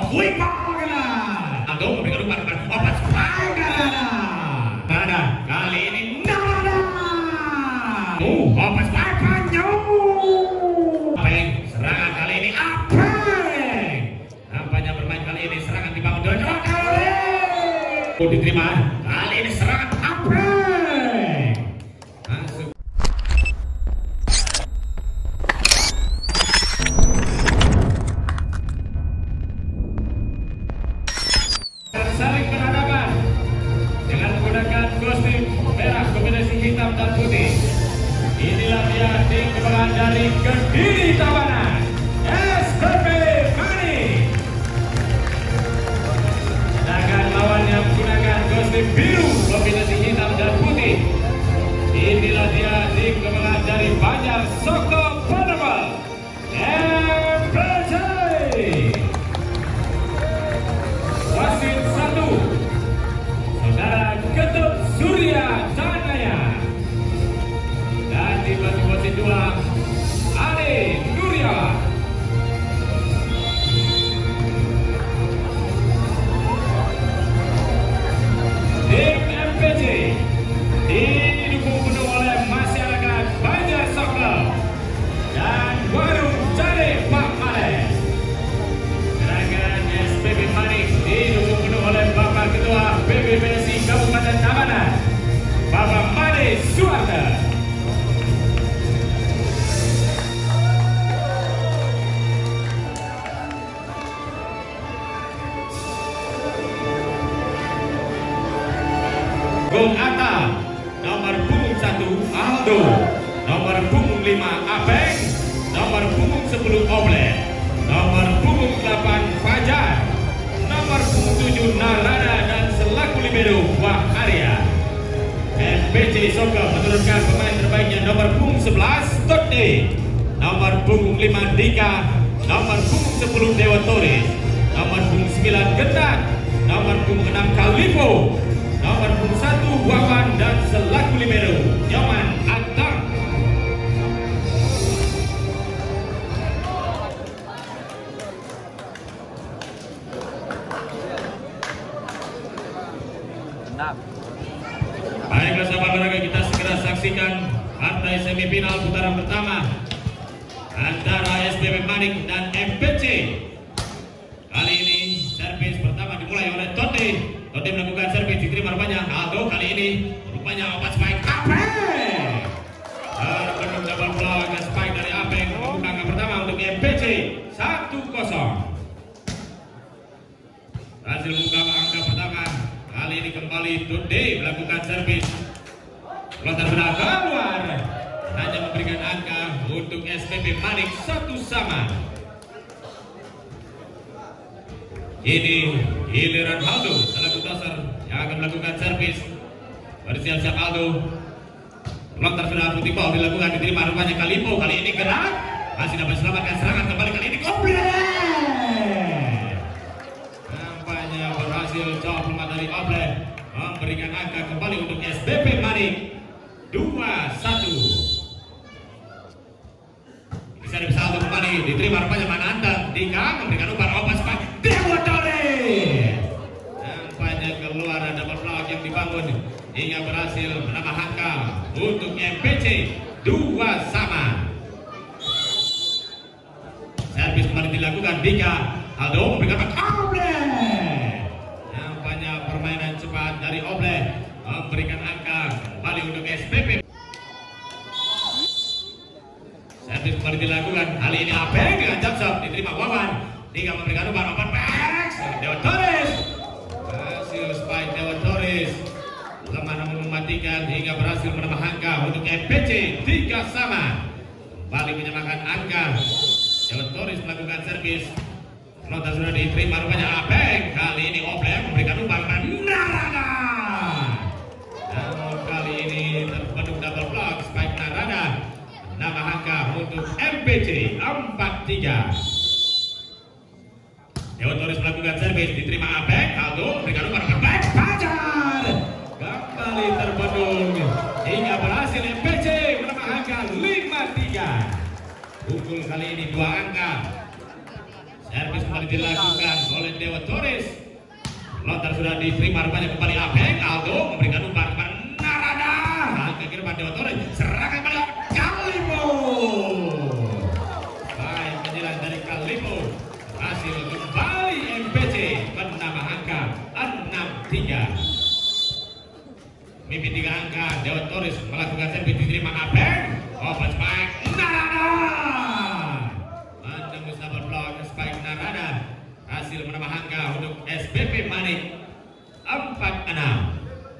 Wipang Aldo memberikan umpan obat Narada kali ini Narada obat Apeng serangan kali ini Apeng nampaknya bermain kali ini serangan dibangun dengan diterima kali ini serangan Apeng langsung saling berhadapan dengan menggunakan kostum merah kombinasi hitam dan putih. Inilah dia tim kebanggaan dari Kediri Tabanan SPP Manik. Sedangkan lawannya menggunakan kostum biru kombinasi hitam dan putih. Inilah dia tim kebanggaan dari Banjar Soko Penerbal MPC. Wasit 1 Saudara Ketut Surya Canaya, dan di wasit 2 Ali Nuryawan. Tim MPC didukung penuh oleh masyarakat Banjar Soko dan Warung Cari Pak Male. Sedangkan SPP Manik didukung penuh oleh Bapak Ketua PBPSI Kabupaten Tabanan, Bapak Made Suarta. Gong Atta, nomor punggung 1 Aldo, nomor punggung 5 Apeng, nomor punggung 10 Oble, nomor punggung 8 Fajar, nomor punggung 7 Narada, dan selaku libero Wah Arya. MPC Soko menurunkan pemain terbaiknya nomor punggung 11 Tote, nomor punggung 5 Dika, nomor punggung 10 Dewa Torres, nomor punggung 9 Gendat, nomor punggung 6 Kalipo, nomor punggung 1 Wawan, dan selaku libero Nyoman Atang. Baiklah sahabat olahraga, kita segera saksikan partai semifinal putaran pertama antara SPP Manik dan MPC. Kali ini servis pertama dimulai oleh Tote. Tote melakukan servis, diterima rupanya Aldo, kali ini rupanya obat spike Apeng. Terbentuk double block spike dari Apeng membuka angka pertama untuk MPC 1-0. Hasil buka angka pertama. Kali ini kembali Tote melakukan servis. Lontar benar keluar, hanya memberikan angka untuk SPP Manik 1-1. Ini giliran Aldo selaku toser yang akan melakukan servis. Bersiap-siap Aldo. Lontar benar putih ball dilakukan, diterima rupanya Kalipo, kali ini gerak, masih dapat selamatkan serangan kembali, kali ini komplit. Nampaknya berhasil jauh lemah dari Oble, memberikan angka kembali untuk SPP Manik 2-1. Bisa Aldo kembali, diterima rupanya Mananda, Dika memberikan umpan obat spike Dewa Torres. Nampaknya keluar ada double block yang dibangun hingga berhasil menambah angka untuk MPC 2-2. Servis kembali dilakukan Dika, Aldo memberikan Oble. Nampaknya permainan cepat dari Oble memberikan angka kembali untuk SPP. Servis kembali dilakukan, kali ini Apeng dengan jump shot, diterima Wawan. Dika memberikan umpan obat Pex Dewa Torres. Hasil spike Dewa Torres lemah namun mematikan hingga berhasil menambah angka untuk MPC 3-3. Kembali menyamakan angka. Dewa Torres melakukan servis. Nota sudah diterima rupanya Apeng. Kali ini Oble memberikan umpan Narada. Namun kali ini terbentuk double block spike Narada. Nama angka untuk MPC 4-3. Dewa Torres melakukan servis, diterima Apeng. Aldo memberikan umpan Apeng Fajar. Kembali terbendung hingga berhasil MPC menambah angka 5-3. Pukul kali ini 2 angka. Servis kembali dilakukan oleh Dewa Torres. Lontar sudah diterima rupanya kembali Abeng. Aldo memberikan umpan kepada Narada. Angka kiri Dewa Torres. Serangan kembali Kalimo. Baik penyerangan dari Kalimo. Hasil kembali MPC menambah angka 6-3. Mimpi 3 angka. Dewa Torres melakukan servis diterima Abeng. Open spike Narada. Menembus double block spike Narada. Hasil menambah angka untuk SPP Manik 4-6.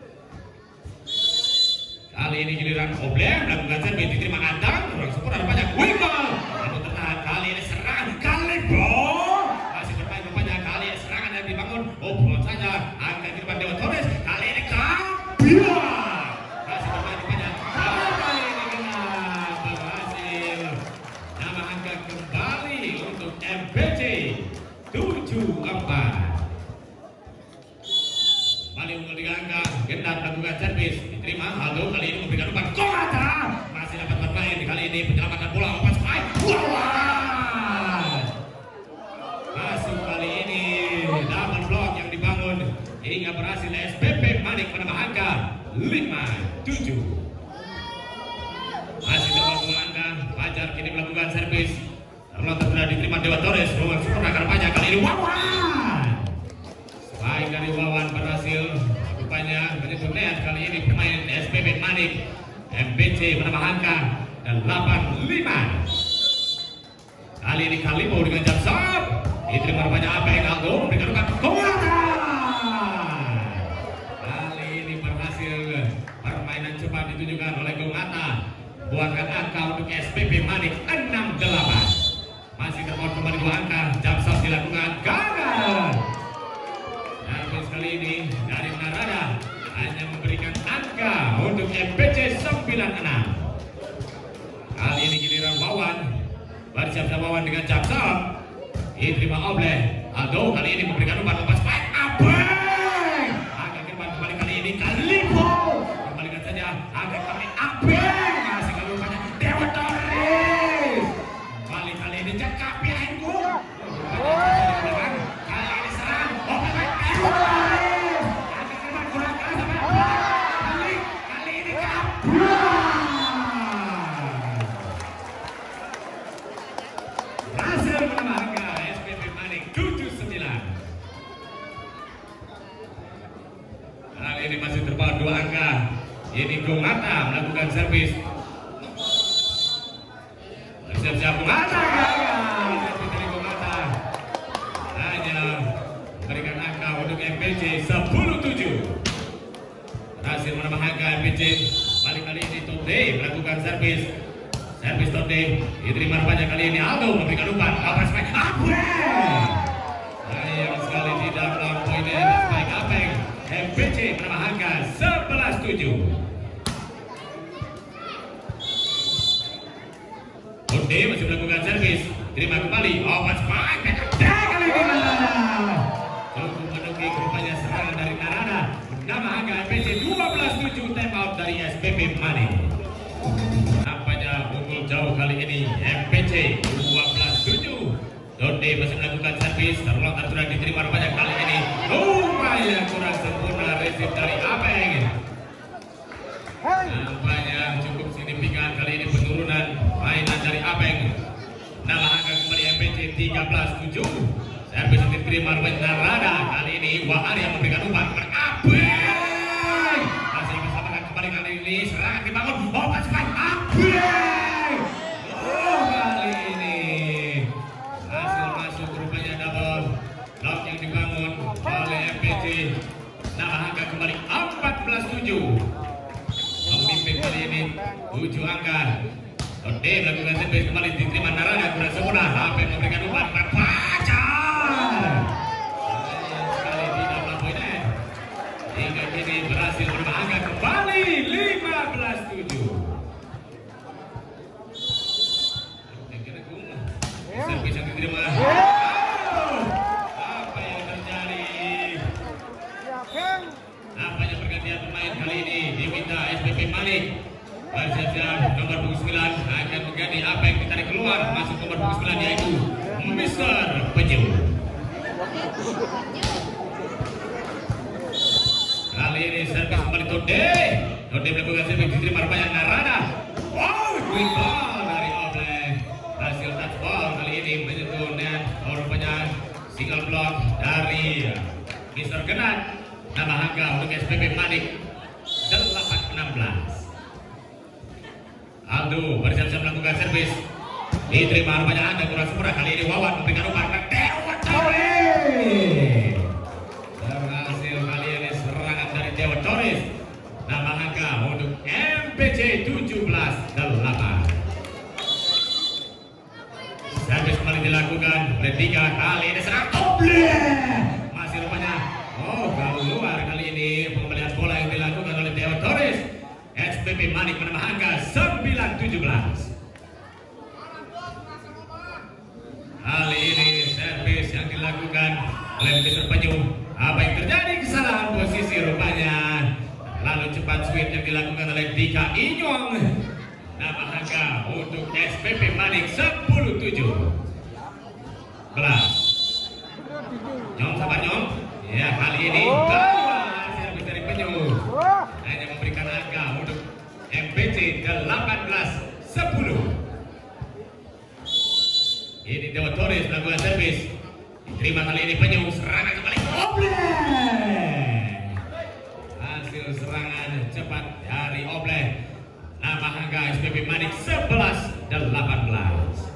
Kali ini giliran Oblem melakukan servis diterima Adang. Ruang sempurna banyak Wingol. Namun tertahan kali ini serangan Kalebo. Masih bermain rupanya kali ini serangan yang dibangun. Oblem saja angka di depan Dewa Torres. Kali ini Kabila. Masih bermain rupanya. Kali ini kena berhasil. Nama angka kembali untuk MPC 7-4. Kembali unggul 3 angka. Gendar melakukan servis diterima Aldo. Kali ini memberikan umpan Kogata. Masih dapat bermain kali ini penyelamatan bola open spike. Masuk kali ini double block yang dibangun hingga berhasil SPP Manik menambah angka 5-7. Masih dapat 2 angka. Fajar kini melakukan servis. Terlontar sudah diterima Dewa Torres. Ruang sempurna kampanye kali ini Wawan. Baik dari Wawan berhasil rupanya menyentuh net. Kali ini pemain SPP Manik. MPC menambah angka 8-5. Kali ini Kalimo dengan jam sub. Diterima rupanya apa yang Aldo memberikan umpan Kogata. Kali ini berhasil permainan cepat ditunjukkan oleh Kogata. Buatkan angka untuk SPP Manik 6-8. Masih terpaut kembali 2 angka. Jam sub dilakukan gagal. Servis kali ini dari Narada hanya memberikan angka untuk MPC 9-6. Kali ini giliran Wawan. Bersiap-siap Wawan dengan jam sub. Diterima Obleh. Aldo kali ini memberikan umpan lepas spike Abeng. Agak kembali kali ini Kalimo. Kembalikan saja agak kembali Abeng. Masih kali umpannya Dewa Torres. Kembali kali ini Jaka Piaingku. Kali ini serang open spike Torres. Agak kembali kurang keras sampai kali ini kabur. Hasil menambah angka SPP Manik 7-9. Kali ini masih terpaut 2 angka. Ini Kogata melakukan servis. Siap-siap Kogata gagal. Servis dari Kogata hanya memberikan angka untuk MPC 10-7. Berhasil menambah angka MPC. Balik kali ini Tote melakukan servis. Servis Tote diterima rupanya kali ini Aldo memberikan umpan apa spike Abeng. Sayang sekali tidak melampaui spike Abeng. MPC menambah angka 11-7. Tote masih melakukan servis. Terima kembali open spike. Kali ini Narada cukup menukik rupanya serangan dari Narada. Menambah angka MPC 12-7. Time out dari SPP Manik. Unggul jauh kali ini MPC 12-7. Dode masih melakukan servis. Terlontar sudah diterima rupanya kali ini. Upaya kurang sempurna resip dari Abeng. Nampaknya cukup signifikan kali ini penurunan mainan dari Abeng. Nama angka kembali MPC 13-7. Servis yang diterima rupanya Narada. Kali ini Waan yang memberikan umpan kepada Abeng. Masih bersama kembali kali ini serangan dibangun. Open spike Abeng. Kali ini hasil masuk rupanya double block yang dibangun oleh MPC. Nama angka kembali 14-7. Memimpin kali ini 7 angka. Tote melakukan servis kembali diterima Narada kurang sempurna. Sampai memberikan umpan Fajar. Sekali tidak melampaui net. Hingga kini berhasil menambah angka kembali 15-7. Servis yang diterima. Apa yang terjadi? Nampaknya pergantian pemain kali ini diminta SPP Manik. Bersiap-siap nomor punggung 9 akan mengganti apa yang ditarik keluar. Masuk nomor punggung 9 yaitu Mr. Penyu. Kali ini servis kembali Tode melakukan servis diterima rupanya Narada. Wow, quick ball dari Obleh. Hasil touch ball kali ini menyentuh net. Rupanya single block dari Mr. Genat. Nama angka untuk SPP Manik 8-16. Aldo bersiap-siap melakukan servis. Diterima rupanya Anda kurang sempurna. Kali ini Wawan memberikan umpan ke Dewa Torres. Berhasil kali ini serangan dari Dewa Torres. Nama angka untuk MPC 17-8. Servis kembali dilakukan oleh Tiga. Kali ini serang Obleh. Masih rupanya keluar kali ini pengembalian bola yang dilakukan oleh Dewa Torres. SPP Manik menambah angka 9-17. Kali ini servis yang dilakukan oleh Mr. Penyu. Apa yang terjadi? Kesalahan posisi rupanya. Lalu cepat switch yang dilakukan oleh Dika Inyong. Nama angka untuk SPP Manik 10-7. Kelas Nyong sahabat Nyong. Ya, kali ini keluar servis dari Penyu. Hanya memberikan angka untuk MPC 18-10. Ini Dewa Torres melakukan servis. Diterima kali ini Penyu. Serangan kembali Obleh. Hasil serangan cepat dari Obleh. Nama angka SPP Manik 11-18.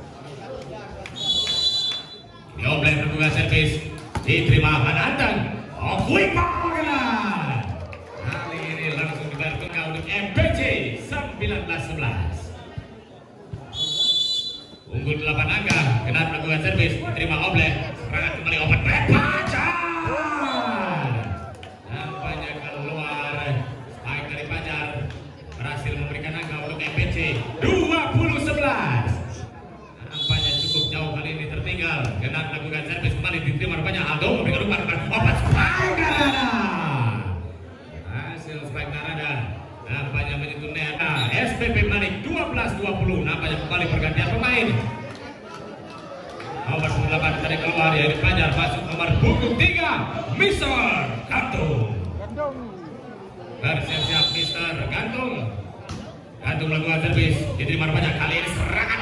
Ini Obleh melakukan servis. Diterima Hanatan. Quick ball. Kali ini langsung dibantukan untuk MPC 19-11. Unggul 8 angka. Genat melakukan servis. Diterima Obleh. Serangan kembali open play. Pajar. Nampaknya keluar. Spike dari Pajar. Berhasil memberikan angka untuk MPC 20-11. Nampaknya cukup jauh kali ini tertinggal. Genat melakukan servis kembali. Diterima rupanya Aldo memberikan umpan open spike Narada. Hasil spike Narada nampaknya menyentuh net. SPP Manik 12-20. Nampaknya kembali pergantian pemain. Nomor 8 tadi keluar yaitu Pajar, masuk nomor punggung 3 Mr. Gantung. Bersiap-siap Mr. Gantung. Gantung melakukan servis. Diterima rupanya kali ini serangan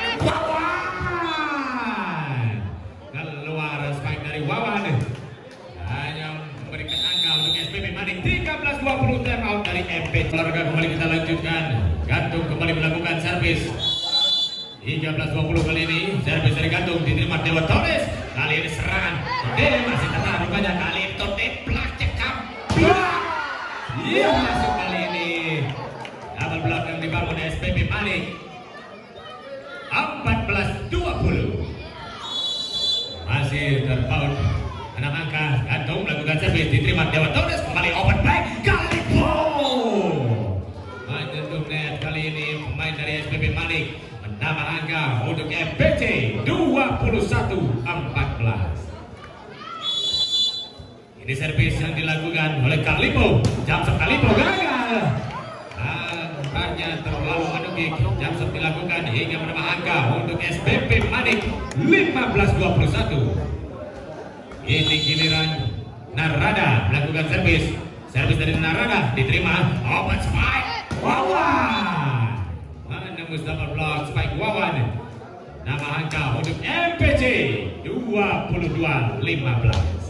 Wawan. Keluar spike dari Wawan. Hanya memberikan angka untuk SPP Manik 13-20. Time out dari MP. Olahraga kembali kita lanjutkan. Gantung kembali melakukan servis. 13-20 kali ini servis dari Gantung diterima Dewa Torres. Kali ini serangan Tode masih tetap rupanya. Kali ini Tode plak cekap. Iya, masuk kali ini. Double block yang dibangun SPP Manik 14-20. Masih terpaut 6 angka. Gantung melakukan servis diterima Dewa Torres. Kembali open back. Kalipo menyentuh net. Kali ini pemain dari SPP Manik menambah angka untuk MPC 21-14. Ini servis yang dilakukan oleh Kalipo. Jamsep Kalipo gagal. Nampaknya terlalu menukik. Jamsep dilakukan hingga menambah angka untuk SPP Manik 15-21. Ini giliran Narada melakukan servis. Servis dari Narada diterima open spike Wawan. Menembus double block spike Wawan. Nama angka untuk MPC 22-15.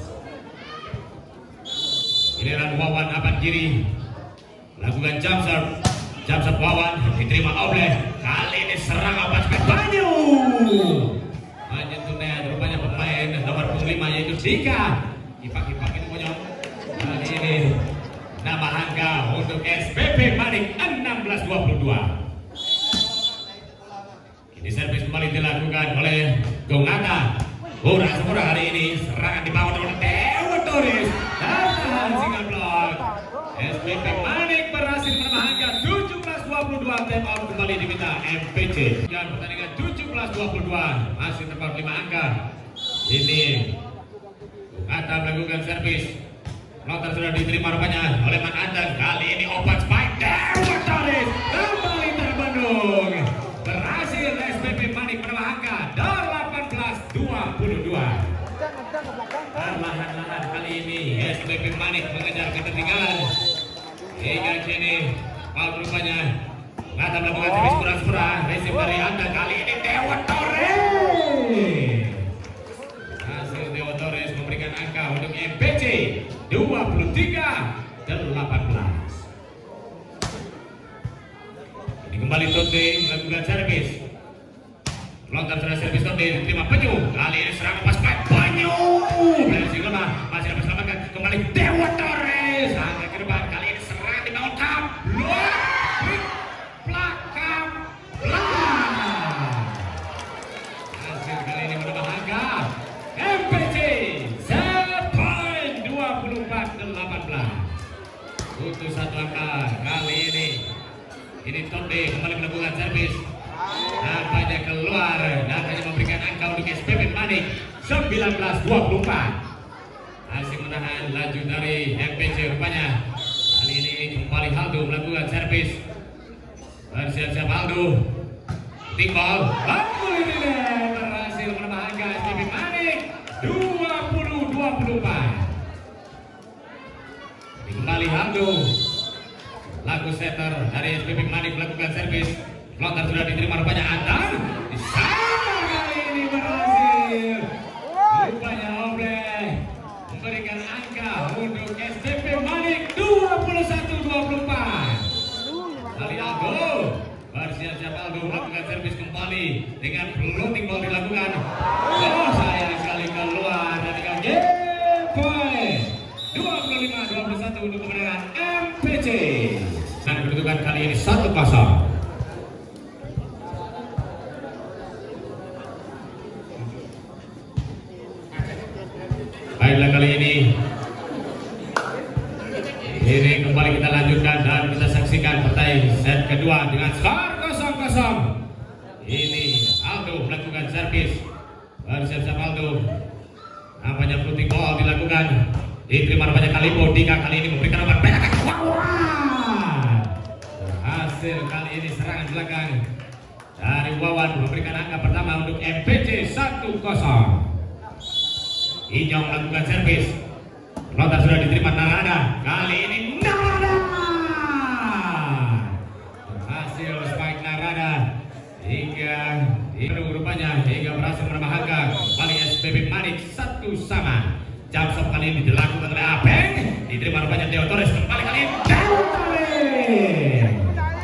Giliran Wawan apan kiri lakukan jump serve. Jump serve Wawan diterima Obleh. Kali ini serang open spike Penyu. Menyentuh net rupanya pemain nomor 5 yaitu Dika. Ipak-ipakin monyong. Kali ini nama angka untuk SPP Manik 16-22. Ini servis kembali dilakukan oleh Gongata. Kurang sempurna hari ini. Serangan dibangun oleh Dewa Torres. Dan single block. SPP Manik berhasil menambah angka 17-22. Time out kembali diminta MPC. Dan pertandingan 17-22. Masih terpaut 5 angka. Ini Gongata melakukan servis. Floater sudah diterima rupanya oleh Man Andang. Kali ini open spike Dewa Torres kembali terbendung. Berhasil SPP Manik menambah angka 18-22. perlahan-lahan kali ini SPP Manik mengejar ketertinggalan. Hingga kini Paul rupanya Ngata melakukan servis pura-pura. Resip dari Anda kali ini Dewa Torres. Hasil Dewa Torres memberikan angka untuk MPC 23-18. Ini kembali Tote melakukan servis. Lontar sudah servis Tote diterima Penyu. Kali ini serang pas Penyu. Berhasil lemah. Masih dapat selamatkan kembali Dewa Torres. Angka ke depan kali ini serang di bawah kap. Belakang. Hasil kali ini menambah angka. MPC 24-18. Butuh satu angka kali ini. Ini Tote kembali melakukan servis. Nampaknya keluar dan hanya memberikan angka untuk SPP Manik 19-24. Masih menahan laju dari MPC rupanya. Kali ini kembali Aldo melakukan servis. Bersiap-siap Aldo. Tinggal Aldo ini berhasil menambah angka SPP Manik 20-24. Kembali Aldo. Lagu setter dari SPP Manik melakukan servis. Lontar sudah diterima rupanya Andan. Di sana kali ini berhasil. Rupanya Obleh memberikan angka untuk SPP Manik 21-24. Kali Aldo bersiap-siap Aldo melakukan servis kembali dengan floating ball dilakukan. Oh sayang sekali keluar dan tinggal game point 25-21 untuk kemenangan MPC. Dan kedudukan kali ini 1-0. Baiklah kali ini kembali kita lanjutkan dan kita saksikan pertandingan set kedua dengan skor 0-0. Ini Aldo melakukan servis. Bersiap-siap Aldo. Nampaknya floating ball dilakukan. Diterima rupanya Kalipo. Dika kali ini memberikan nomor perak. Hasil kali ini serangan belakang dari Wawan memberikan angka pertama untuk MPC 1-0. Inyong melakukan servis. Lontar sudah diterima Narada. Kali ini Narada berhasil spike Narada hingga rupanya hingga berhasil menambah angka. Kali SPP Manik 1-1. Jam stop kali ini dilakukan oleh Apeng. Diterima rupanya Dewa Torres kembali kali ini Dewa Torres.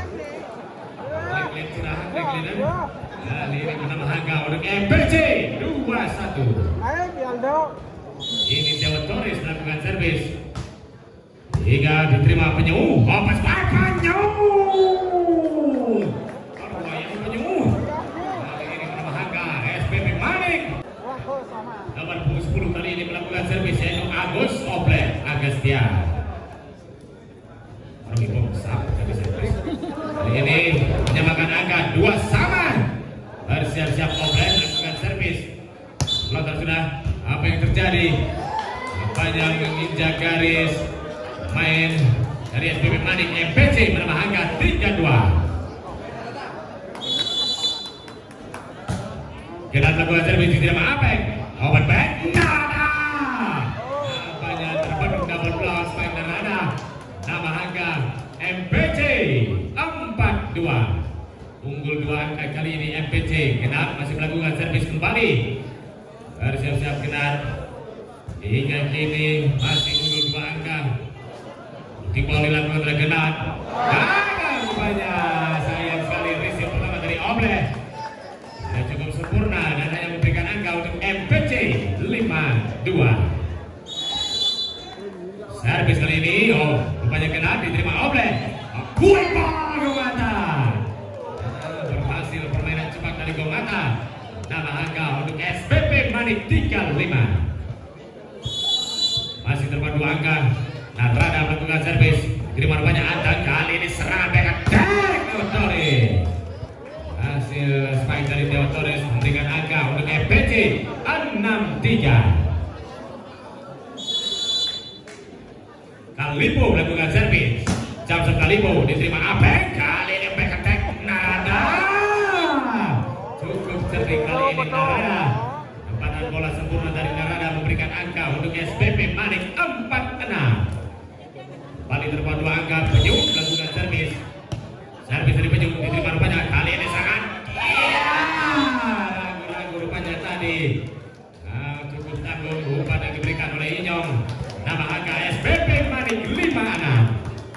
Kali ini menambah angka untuk MPC 2-1. Ini Dewa Torres melakukan servis hingga diterima Penyu. Pas Penyu. Penyu. Kali ini menambah angka SPP Manik. Nomor 10 kali ini melakukan servis yaitu Agus Obleh Agustia. Kali ini menyamakan angka 2-2. Bersiap-siap Obleh melakukan servis. Lontar sudah. Apa yang terjadi? Nampaknya menginjak garis main dari SPP Manik. MPC menambah angka 3-2. Kita melakukan servis diterima Apeng. Open back. Nada. Nampaknya terbentuk double block spike Nada. Nambah angka MPC 4-2. Unggul 2 angka kali ini MPC. Genap masih melakukan servis kembali. Bersiap-siap Genap. Hingga kini masih unggul 2 angka. Tinggal dilakukan oleh Genap. Gagal rupanya. Sayang sekali resip pertama dari Obleh. Sudah cukup sempurna dan hanya memberikan angka untuk MPC 5-2. Servis kali ini, rupanya Genap diterima Obleh. Gomata berhasil permainan cepat dari Gomata. Nama angka untuk SPP Manik 35. Masih terpadu angka. Narada melakukan servis. Diterima rupanya Andan. Kali ini serangan backup Dewa Torres. Hasil spike dari Dewa Torres memberikan angka untuk MPC 6-3. Kalipo melakukan servis. Jamsur Kalipo diterima Apeng. Kali ini back attack Narada. Cukup cerdik kali ini Narada. Tempatan bola sempurna dari Narada memberikan angka untuk terjadi. Cukup tanggung umpan yang diberikan oleh Inyong. Nama angka SPP Manik 5-6.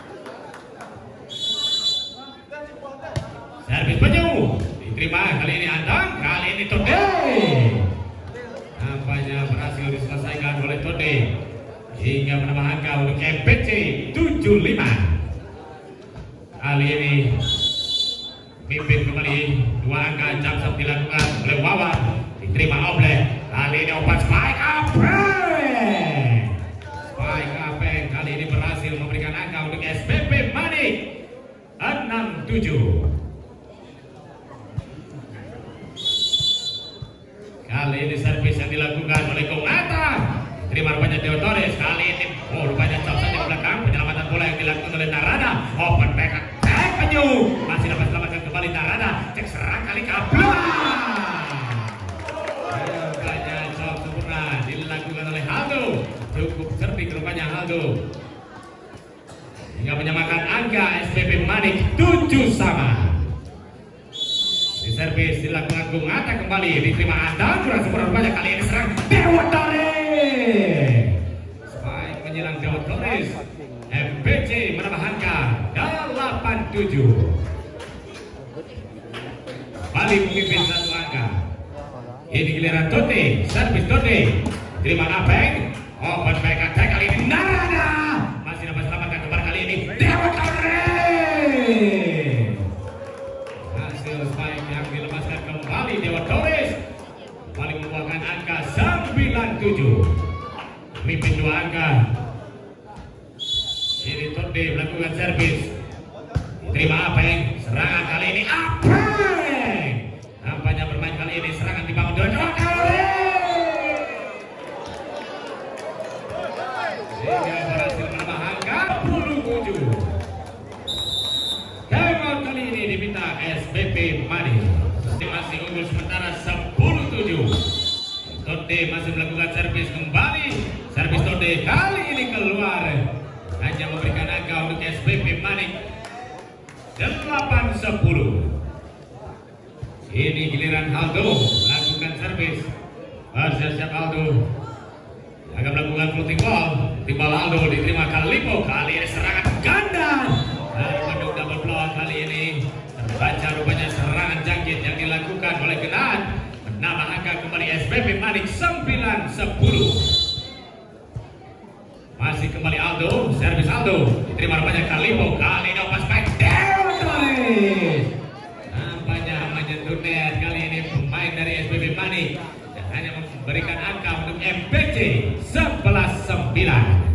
Servis Penyu diterima, kali ini Andang, kali ini Tode. Nampaknya berhasil diselesaikan oleh Tode hingga menambah angka untuk MPC 75. Kali ini pimpin kembali 2 angka. Jump dilakukan oleh Wawan, diterima Oblek. Kali ini umpan Spike Apeng. Spike Apeng kali ini berhasil memberikan angka untuk SPP Manik 67. Kali ini servis yang dilakukan oleh Kongata, terima rupanya Deo Torres. Kali ini rupanya jauh saja ke belakang. Penyelamatan bola yang dilakukan oleh Narada. Open back attack Penyu, masih dapat selamatkan kembali Narada. Cek serang kali kablah. Rupanya jauh sempurna dilakukan oleh Aldo. Cukup cerdik rupanya Aldo hingga menyamakan angka SPP Manik 7 sama. Servis dilakukan Kongata kembali, diterima Andang, kurang sempurna rupanya. Kali ini serang Dewa Torres. Spike menyerang Dewa Torres. MPC menambah angka 87. Bali memimpin 1 angka. Ini giliran Tote, servis Tote, terima Apeng. Open back attack kali ini Narada, masih dapat selamatkan kembali. Kali ini Dewa Torres. Spike yang dilepaskan kembali Dewa Torres kembali membuahkan angka 97. Memimpin 2 angka. Ini Tode melakukan servis, diterima Apeng. Serangan kali ini Apeng. Nampaknya bermain kali ini serangan dibangun Dewa Torres sehingga berhasil menambah angka 27. Timeout kali ini diminta SPP Manik. Masih unggul sementara 10-7. Tode masih melakukan servis kembali. Servis Tode kali ini keluar, hanya memberikan angka untuk SPP Manik 8-10. Ini giliran Aldo melakukan servis. Bersiap-siap Aldo akan melakukan floating ball. Timbal Aldo diterima Kalipo. Kali ini serangan ganda. Mendung double blow kali ini terbaca rupanya serangan jangkit yang dilakukan oleh Genat. Menambah angka kembali SPP Manik 9-10. Masih kembali Aldo, servis Aldo, diterima rupanya Kalipo. Kali ini opas back Dewa Torres. Nampaknya menyentuh net kali ini pemain dari SPP Manik dan hanya memberikan angka untuk MPC 11-9.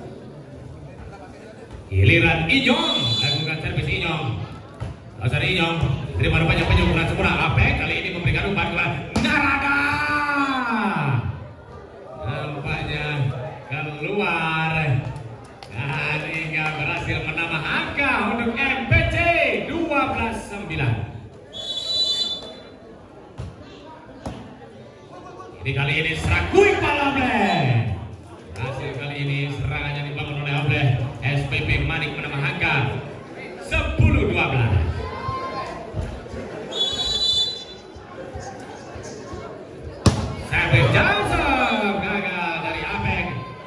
Giliran Inyong lakukan servis Inyong. Dasar Inyong terima rupanya penyukuran sempurna. Apeng kali ini memberikan umpan kepada Narada. Nampaknya keluar dan hingga berhasil menambah angka untuk MPC 12-9. Ini kali ini serang Kui Palable. Hasil kali ini serangannya dibangun oleh Obleh. SPP Manik menambah angka 10-12. Servis Johnson gagal dari Apeng.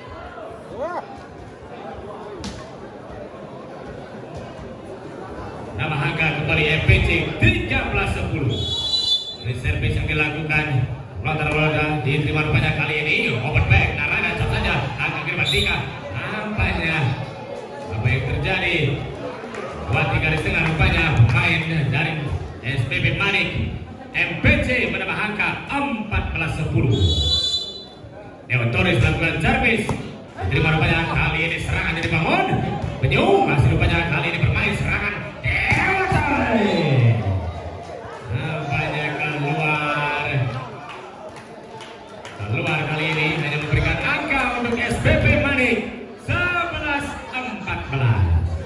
Nambah angka kembali MPC 13-10. Ini servis yang dilakukan Lontar-lontar diterima rupanya kali ini open back Narada cap saja angka kiriman 3. Nampaknya apa yang terjadi, 2-3 di setengah rupanya pemain dari SPP Manik. MPC menambah angka 14-10. Dewa Torres melakukan servis, diterima rupanya kali ini serangan yang dibangun. Penyu masih rupanya kali ini bermain serangan Dewa Torres. Nampaknya keluar kali ini hanya memberikan angka untuk SPP Manik 11-14.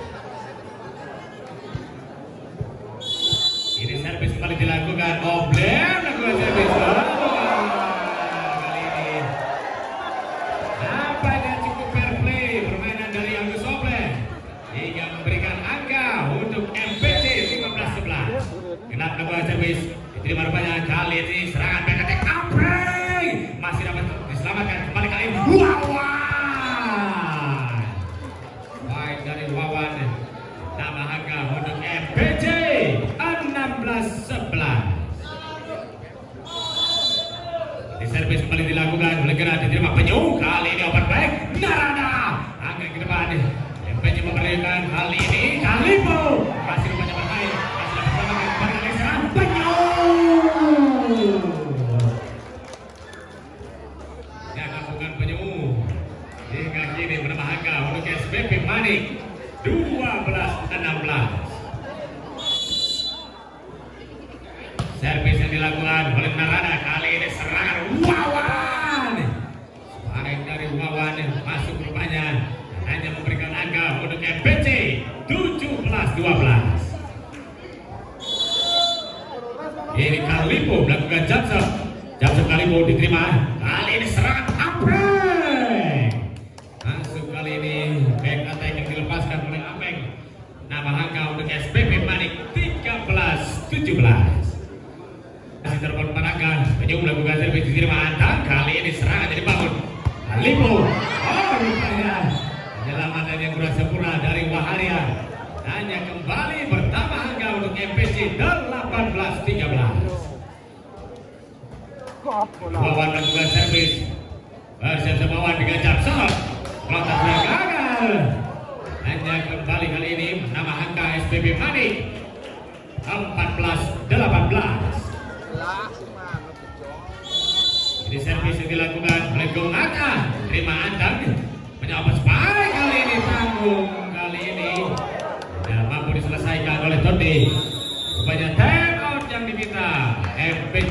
Ini servis kembali dilakukan. Oblem melakukan servis kali ini. Nampaknya cukup fair play permainan dari Agus Oblem hingga memberikan angka untuk MPC 15-11. Genap melakukan servis, diterima rupanya kali ini serangan back attack Apeng. Servis kembali dilakukan oleh Gerard, diterima Penyu. Kali ini open back Narada angkat ke depan. MPC memberikan kali ini Kalipo masih rupanya bermain, masih bersama dengan serang Penyu. Jangan bukan Penyu hingga kini menambah angka untuk SPP Manik 12-16. Servis yang dilakukan oleh Narada, kali ini serangan Wawan. Baik dari Wawan masuk rupanya hanya memberikan angka untuk MPC 17-12. Ini Kalipo melakukan jump Kalipo diterima. Kali ini serangan Apeng. Masuk kali ini back attack yang dilepaskan oleh Apeng. Nama angka untuk SPP Manik 13-17. Masih terbang panangkan, Penyu melakukan servis diterima Antang. Kali ini serangan jadi bangun Kalipo. Rupanya penyelamatan yang kurang sempurna dari Waharia. Hanya kembali bertambah angka untuk MPC 18-13. Wawan melakukan servis. Bersiap Wawan dengan jump Lontar gagal. Hanya kembali kali ini nama angka SPP Manik 14-18. Ini servis yang dilakukan oleh Gongaka, terima Antang, menyapa spike kali ini tanggung kali ini tidak mampu diselesaikan oleh Tondi. Rupanya time out yang diminta MPC.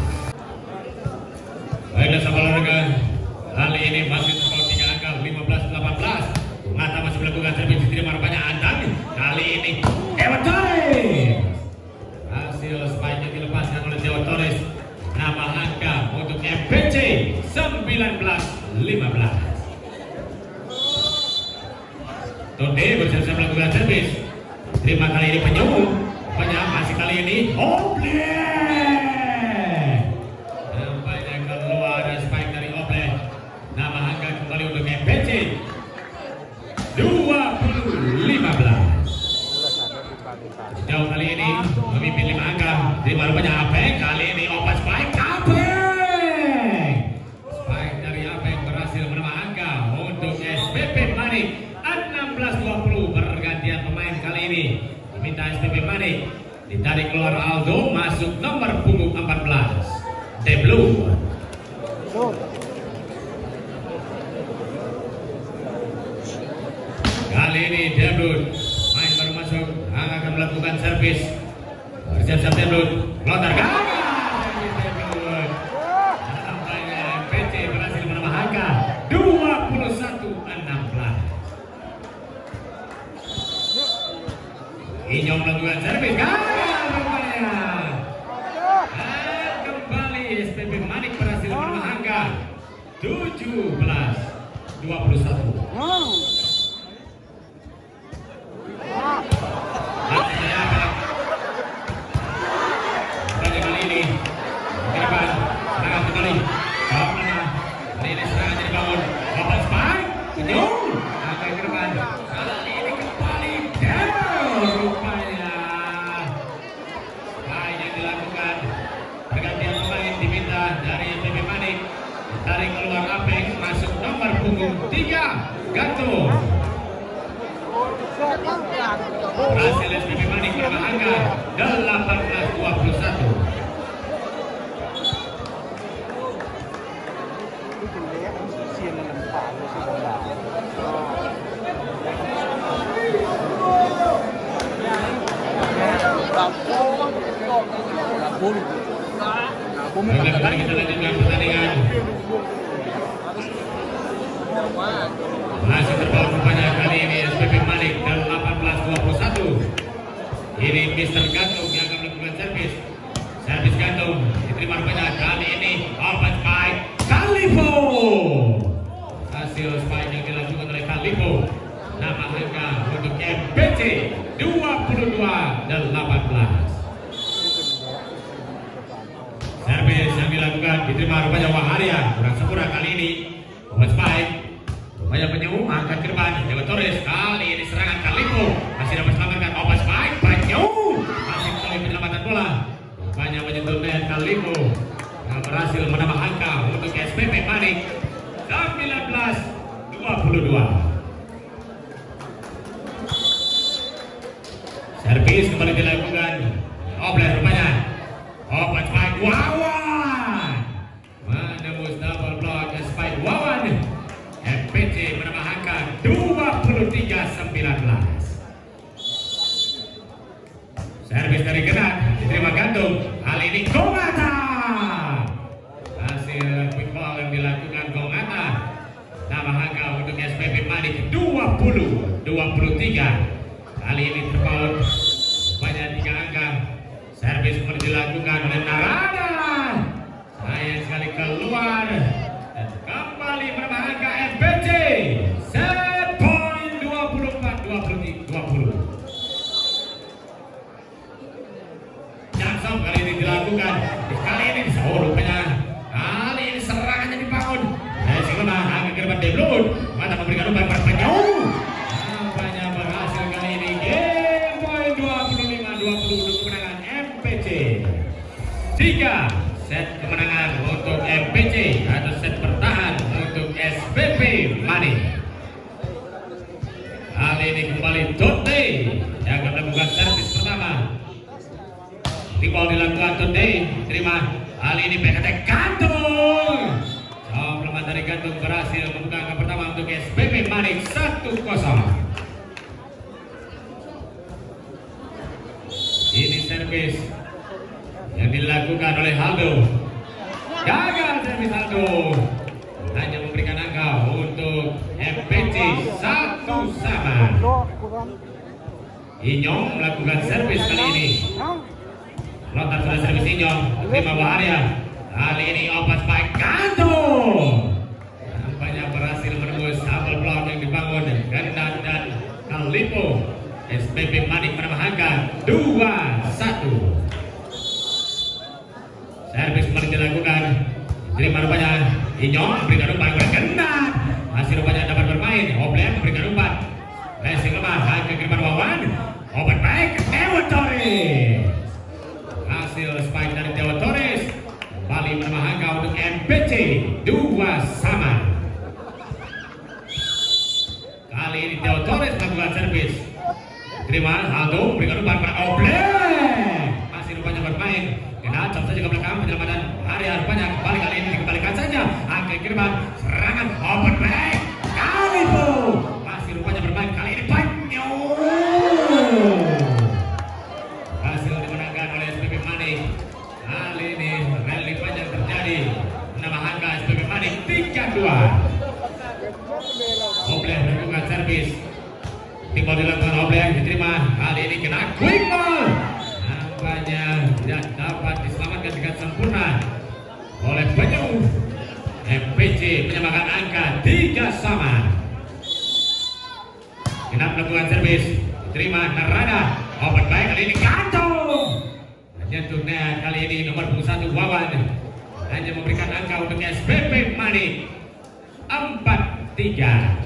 Baiklah sahabat olahraga, kali ini masih skor 3 angka 15-18. Mata masih melakukan servis diterima rupanya Antang. Kali ini Ewan Torres. Hasil spike yang dilepaskan oleh Ewan Torres. Nama angka untuk MPC 19-15. Tondi bersiap melakukan servis. Terima kali ini Penyu. Banyak masih kali ini Oble. Nampaknya keluar ada spike dari Oble. Nama angka kembali untuk MPC 20-15. Jauh kali ini memimpin 5 angka. Terima rupanya Apeng. Kali ini open spike Apeng. Spike dari Apeng berhasil menambah angka untuk SPP Manik 16-20. Pergantian pemain kali ini diminta SPP Manik. Ditarik keluar Aldo, masuk nomor punggung 14 The Blue. Kali ini debut main baru masuk akan melakukan servis. Bersiap-siap debut lontar gagal. Nampaknya MPC berhasil menambah angka 21-16. Inyong melakukan servis gagal rupanya. Dan kembali SPP Manik berhasil menambah angka 17-21. Kali ini ke depan serangan kembali kali ini serangan jadi bangun open spike Penyu angkat ke depan kali ini kembali Devil rupanya yang dilakukan pergantian pemain diminta dari SPP Manik. Tarik keluar Apeng, masuk nomor punggung 3 Gantung. Berhasil SPP Manik menambah angka 18-21. Kembali kita lanjutkan pertandingan. Masih terbawa rupanya kali ini SPP Manik dan 18-21. Ini Mr. Gantung yang akan melakukan servis. Servis Gantung diterima rupanya kali ini open spike Kalipo. Hasil spike yang dilakukan oleh Kalipo. Nama angka untuk MPC 22-18. Servis yang dilakukan diterima rupanya Waharia. Kurang sempurna kali ini open spike. Rupanya Penyu angkat ke depan Dewa Torres. Kali ini serangan Kalipo masih dapat selamatkan open spike Penyu. Masih melalui penyelamatan bola. Rupanya menyentuh net Kalipo yang berhasil menambah angka SPP Manik 19-22. Servis kembali dilakukan Obleh rupanya. Open spike Wawan menembus double block spike Wawan. MPC menambah angka 23-19. Servis dari Genat diterima gantung. Kali ini Gongata. Hasil quick ball yang dilakukan Gongata. Nambah angka untuk SPP Manik 20-23. Kali ini terpaut banyak 3 angka. Servis kembali dilakukan oleh Narada. Sayang sekali keluar. Dan kembali menambah angka FBC. Set point 24-20. Jansam kali ini dilakukan. Kali ini rupanya. Kali ini serangannya dibangun. Dari Sigma angka ke depan Deblon. Mata memberikan umpan berpenjauh. Nampaknya berhasil kali ini. Game point 25-20 kemenangan MPC. 3 set kemenangan untuk MPC atau set bertahan untuk SPP Manik. Kali ini kembali Tote yang akan melakukan servis pertama. Ribol dilakukan Tote, terima. Kali ini PKT gantung. Komplemen dari gantung berhasil membuka angka pertama untuk SPP Manik 1-0. Ini servis yang dilakukan oleh Haldo. Gagal servis Haldo. Hanya memberikan angka untuk MPC 1-1. Inyong melakukan servis kali ini. Lontar sudah servis Inyong. Terima Waharia. Kali ini open spike gantung. Nampaknya berhasil menembus double block yang dibangun Gendan dan Kalipo. SPP Manik menambah angka 2-1. Servis kembali dilakukan. Terima rupanya Inyong berikan umpan kepada Gendan. Masih rupanya dapat bermain. Obleh berikan umpan. Racing lemah angka ke depan Wawan. Open back Dewa Torres. Hasil spike dari Dewa Torres. Kembali menambah angka untuk MPC 2-2. Kali ini Dewa Torres melakukan servis. Terima Aldo berikan umpan kepada Obleh. Masih rupanya bermain. Kena jam saja ke belakang penyelamatan area rupanya kembali kali ini dikembalikan saja. Angka kiriman serangan open back. Kali itu masih rupanya bermain kali ini Panyo. Hasil dimenangkan oleh SPP Manik. Kali ini rally panjang terjadi. Nama angka SPP Manik 3-2. Obleh melakukan servis. Timbal dilakukan Obleh diterima. Kali ini kena quick ball. Nampaknya tidak dapat diselamatkan dengan sempurna oleh Penyu. MPC menyamakan angka 3-3. Genap melakukan servis. Diterima Narada. Open baik kali ini gantung. Jantungnya kali ini nomor 1 Wawan. Hanya memberikan angka untuk SPP Manik 4-3.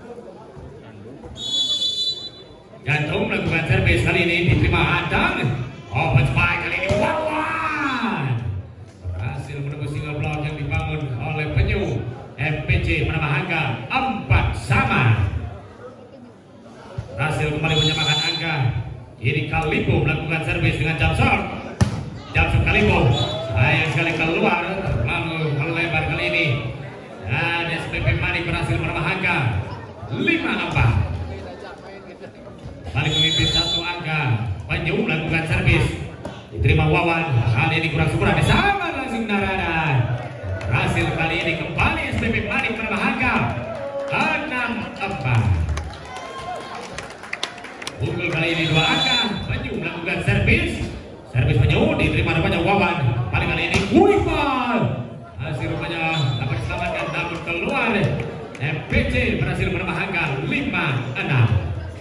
Gantung melakukan servis kali ini diterima Adang. Open spike kali ini Wawan. Berhasil menembus single block yang dibangun oleh Penyu. MPC menambah angka 4-4. Berhasil kembali menyamakan angka. Ini Kalipo melakukan servis dengan Jamsor. Jamsor Kalipo. Sayang sekali keluar. Lalu melebar kali ini. Dan SPP Manik berhasil menambah angka 5-4. Balik memimpin 1 angka. Penyu melakukan servis. Diterima Wawan. Kali ini kurang sempurna. Disama langsung Narada. Berhasil kali ini kembali SPP Manik menambah angka 6-4. Unggul kali ini 2 angka. Penyu melakukan servis. Servis Penyu diterima rupanya Wawan. Balik kali ini quick ball. Hasil rupanya dapat diselamatkan namun keluar. MPC berhasil menambah angka 5-6.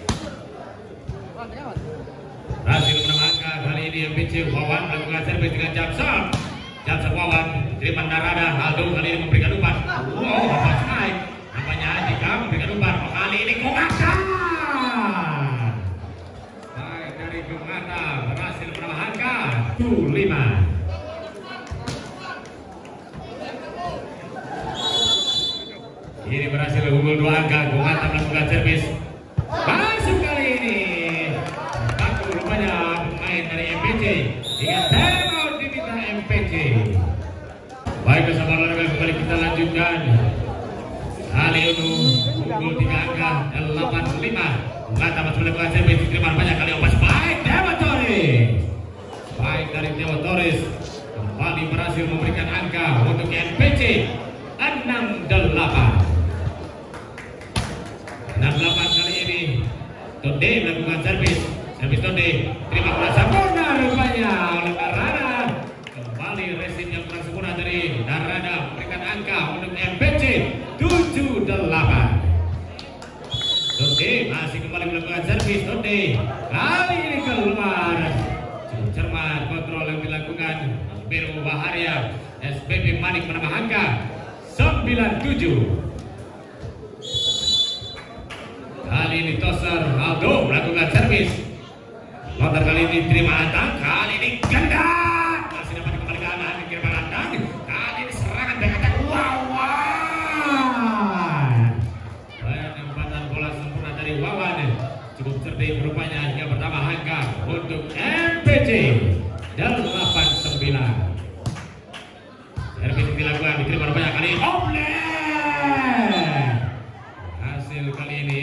Berhasil menambah angka kali ini MPC. Wawan melakukan servis dengan Jamsor. Jamsor Wawan terima Narada. Aldo kali ini memberikan umpan. Wow, apa naik? Nampaknya Adika memberikan umpan. Kali ini Gongata. Baik dari Gongata berhasil menambah angka 7-5. Ini berhasil unggul 2 angka. Gongata melakukan servis. Masuk kali ini. Bagus rupanya pemain dari MPC. Hingga time out diminta MPC. Baik bersama olahraga kembali kita lanjutkan. Kali ini unggul 3 angka 85. Gongata masih melakukan servis. Diterima banyak kali opas. Baik Dewa Torres. Baik dari Dewa Torres. Kembali berhasil memberikan angka untuk MPC 68. 68 kali ini Tonde melakukan servis Tonde terima bola sempurna rupanya oleh Narada. Kembali resim yang kurang sempurna dari Narada memberikan angka untuk MPC 78. Tonde masih kembali melakukan servis Tonde kali ini keluar. Cukup cermat kontrol yang dilakukan Biru Baharia. SPP Manik menambah angka 97. Kali ini toser Aldo melakukan servis. Lontar kali ini terima Antang. Kali ini ganda. Masih dapat kembali ke kanan. Kiriman Antang. Kali ini serangan back attack. Wawan. Penempatan bola sempurna dari Wawan. Cukup cerdik rupanya hingga pertama angka untuk MPC 89. Servis dilakukan diterima rupanya kali ini. Hasil kali ini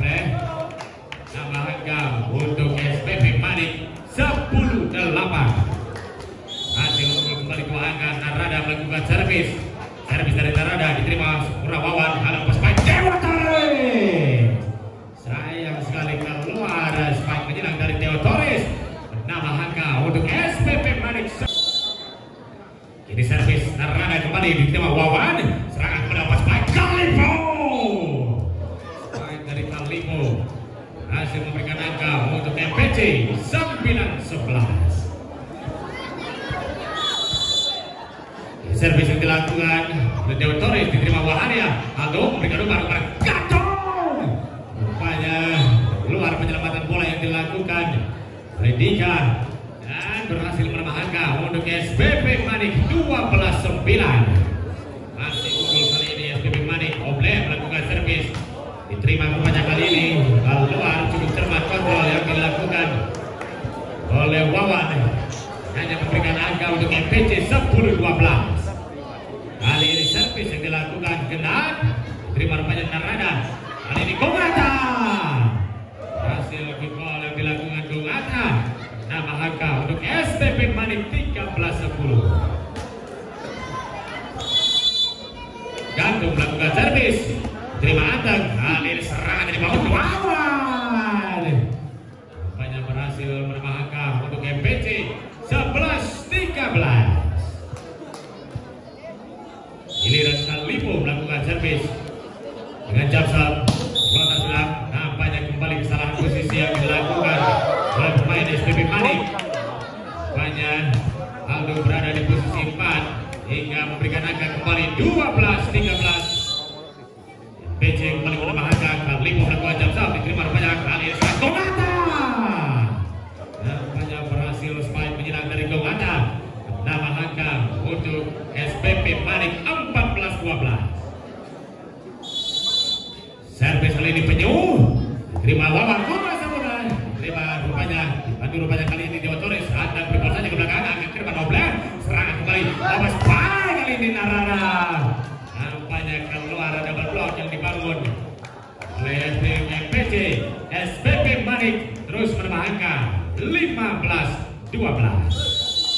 nama angka untuk SPP Manik 10-8. Hasil untuk kembali 2 angka. Narada melakukan servis dari Narada diterima sempurna Wawan. Halang pas spike Dewa Torres. Sayang sekali keluar spike menyerang dari Dewa Torres. Nama angka untuk SPP Manik. Jadi servis Narada kembali diterima Wawan. Serangan pada pas spike Kalipo. Spike dari Kalipo hasil memberikan angka untuk MPC 9-11. Servis yang dilakukan oleh Dewa Torres diterima Wahania. Aldo memberikan umpan kepada Gatong. Rupanya keluar penyelamatan bola yang dilakukan oleh Dika dan berhasil menambah angka untuk SPP Manik 12-9. Masih unggul kali ini SPP Manik. Oble melakukan servis diterima rupanya kali ini keluar. Cukup cermat kontrol yang dilakukan oleh Wawan. Hanya memberikan angka untuk MPC 10-12. Kali ini servis yang dilakukan genap diterima rupanya Narada. Kali ini Gongata. Hasil gol yang dilakukan Gongata. Nama angka untuk SPP Manik 13-10. Gantung melakukan servis terima Antang. Kali ini serangan dari bawah Wawan. Banyak berhasil menambah angka untuk MPC 11-13. Giliran Kalipo melakukan servis dengan jabsat lontar silam. Nampaknya kembali kesalahan posisi yang dilakukan oleh pemain SPP Manik. Banyak Aldo berada di posisi 4 hingga memberikan angka kembali 12-13. PC kembali menambah angka. Kalipo melakukan jabsat diterima rupanya kali ini Gongata. Nampaknya berhasil spike menyerang dari Gongata. Nama angka untuk SPP Manik 14-12. Servis kali ini Penyu terima Wawan. Terima rupanya dibantu rupanya kali ini Dewa Torres. Ada berikut saja ke belakang angkat ke Nobler. Serangan kembali Wawan spike kali ini Narada. Nampaknya keluar ada blok yang dibangun oleh MPC. SPP Manik terus menambah angka 15-12.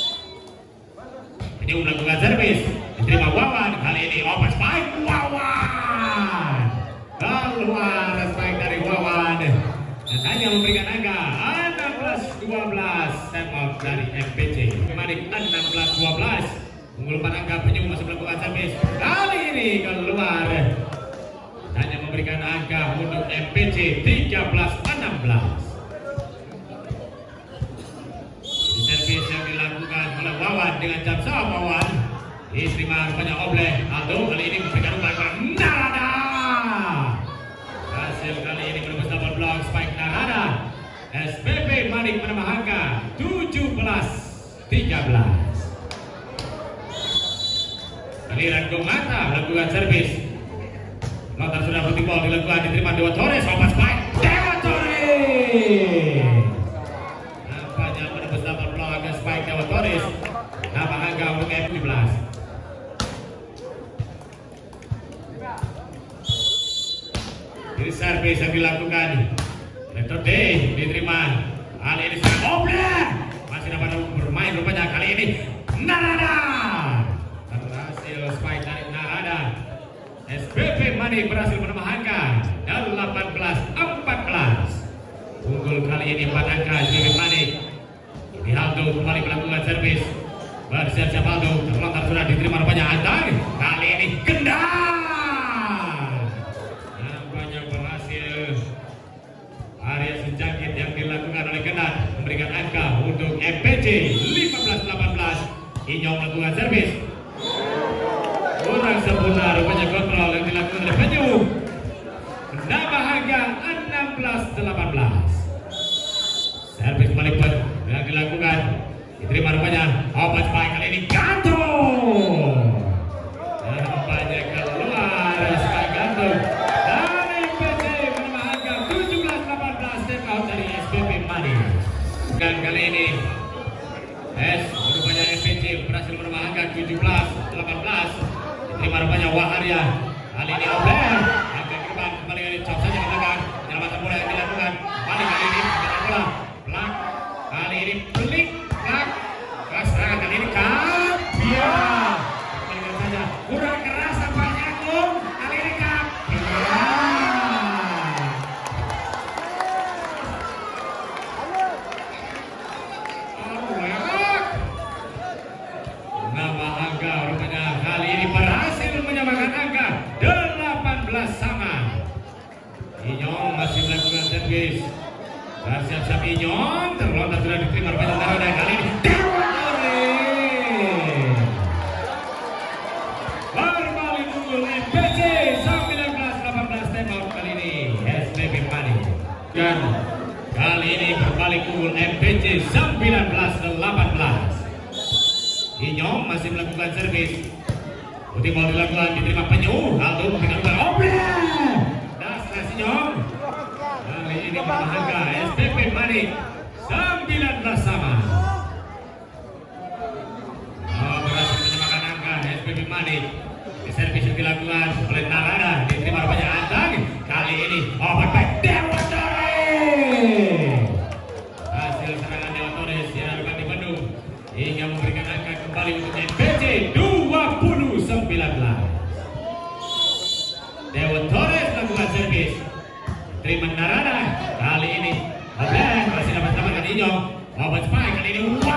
Penyu melakukan servis diterima Wawan. Kali ini open spike Wawan. Keluar spike dari Wawan dan hanya memberikan angka 16-12. Step out dari MPC. Manik 16-12. Unggul 4 angka. Penyu masih melakukan servis. Kali ini keluar hanya memberikan angka untuk MPC 13-16. Servis yang dilakukan oleh Wawan dengan jam sama Wawan diterima rupanya Oble. Aldo kali ini memberikan umpan kepada Narada. Hasil kali ini menembus double block spike Narada. SPP Manik menambah angka 17-13. Giliran Gongata melakukan servis Lontar sudah putih ball dilakukan, diterima Dewa Torres, obat spike Dewa Torres. Nampaknya menembus double block agak spike Dewa Torres. Nama angka untuk F15. Jadi servis yang dilakukan Letter D diterima kali ini sangat obleh, masih dapat bermain rupanya kali ini Narada berhasil spike dari Narada. SPP Money berhasil menambah angka 18-14. Unggul kali ini 4 angka SPP Money. Ini Aldo kembali melakukan servis, bersiap-siap Aldo, terlontar sudah diterima rupanya Antang, kali ini gendang. Nampaknya berhasil area sejangkit yang dilakukan oleh Genat memberikan angka untuk MPC 15-18. Inyong melakukan servis, kurang sempurna rupanya kontrol yang dilakukan oleh Penyu. Nambah angka 16-18. Servis balik yang dilakukan, diterima rupanya obat spike kali ini gantung. Nampaknya keluar spike gantung. Dan kali ini rupanya FPC berhasil menambah angka 17-18. Diterima rupanya Waharya, kali ini Obler angka gerbang kembali ini cop saja ke belakang, penyelamatan bola yang dilakukan kembali kali ini bola plak, kali ini pelik plak, serangan kali ini Kapia, kembali saja kurang keras tampaknya Agung, kali ini Kapia. Inyong masih melakukan servis, bersiap-siap Inyong, terlontar sudah diterima rupanya Narada kali ini Dewa Torres. Berbalik unggul MPC 19-18. Tembak kali ini SPP Money. Dan kali ini berbalik unggul MPC 19-18. Inyong masih melakukan servis, putih mau dilakukan, diterima Penyu, Aldo memberikan obleh. Inyong kali ini berbahagia SPP Money 19 sama. Berhasil menyamakan angka SPP Money. Di servis yang dilakukan oleh Narada, diterima rupanya Antang, kali ini obat baik Dewa Torres. Hasil serangan Dewa Torres yang dapat dibendung hingga memberikan angka kembali untuk MPC 20-19. Dewa Torres melakukan servis, terima Narada, kali ini Obler masih dapat selamatkan Inyong, obat spike kali ini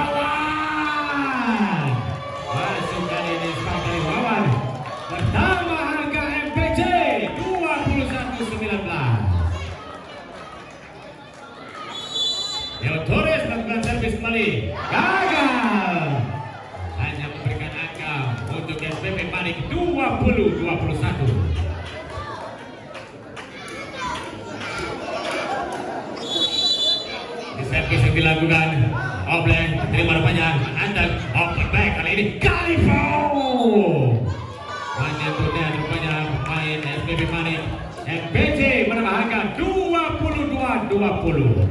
Wawan, masuk kali ini spike dari Wawan, bertambah harga MPC 21-19. Dewa Torres melakukan servis kembali, gagal, hanya memberikan angka untuk SPP Money 20-21. Servis yang dilakukan Obler, terima rupanya Antang, open back kali ini Kalifo. Menyentuhnya rupanya pemain SPP Money. MPC menambah angka 22-20.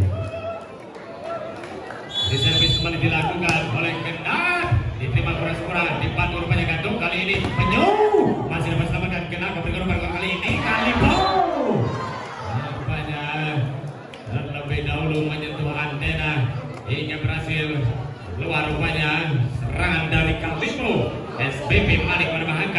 Di servis kembali dilakukan oleh Genat, diterima kurang-kurang, dibantu rupanya gantung kali ini Penyu, masih dapat selamatkan Genat, memberikan umpan kali ini Kalifo. Terlebih dahulu menyentuh antena hingga berhasil keluar rupanya serangan dari Kalifo. SPP Money menambah angka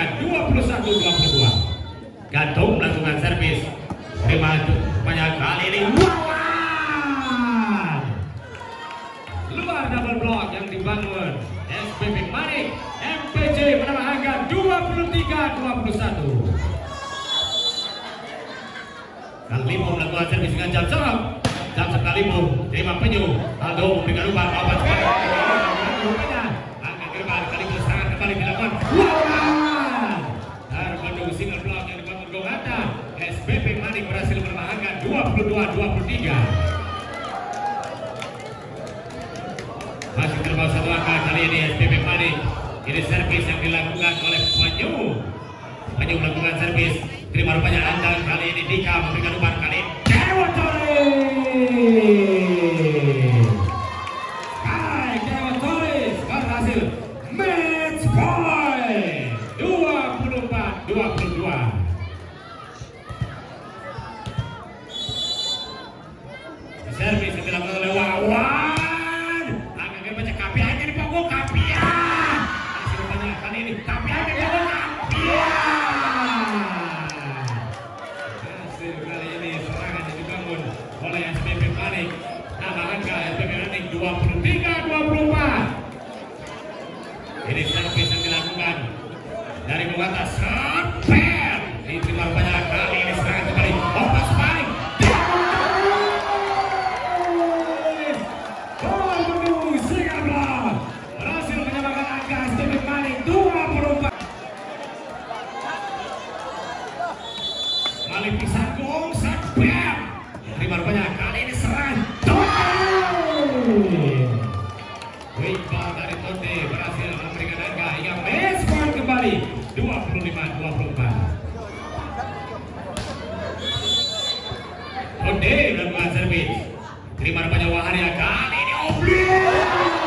21-22. Gantung melakukan servis, terima rupanya kali ini Wawan. Luar double block yang dibangun SPP Money. MPC menambah angka 23-21. Kalifo melakukan servis dengan jam serap. Jam Kalifo, terima Penyu, Aldo memberikan umpan obat spike. Angkat gerbang, Kalifo serangan kembali dilakukan Wawan. Terbendung single block yang dibangun Gogata. SPP Money berhasil menambah angka 22-23. Masih terbang satu angka kali ini SPP Money. Ini servis yang dilakukan oleh Penyu. Penyu melakukan servis, terima Terima rupanya andal kali ini Dika memberikan umpan kali ini Dewa Torres berhasil match point 24-22. Servis yang dilakukan oleh Wawan. Agak baca Kapian di pokok Kapian. Masih rupanya kali ini Kapian di pokok Kapian. Hasil kali ini serangan yang dibangun oleh SPP Manik. Nama angka SPP Manik 23-24. Ini servis yang dilakukan dari bawah atas Samper. Diterima rupanya kali ini serangan kembali. Opas balik. Berhasil menyamakan angka SPP Manik 24. Malik bisa gol Samper. Diterima rupanya kali ini serangan. Iqbal dari Tonde berhasil memberikan angka hingga match point kembali 25-24. Tonde melakukan servis. Terima rupanya Waharia kali ini oblong.